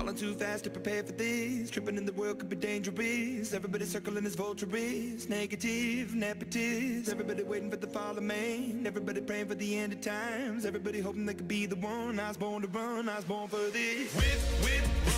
Falling too fast to prepare for this. Tripping in the world could be dangerous. Everybody circling as vultures. Negative, nepotist. Everybody waiting for the fall of man. Everybody praying for the end of times. Everybody hoping they could be the one. I was born to run, I was born for this. Whip, whip, run.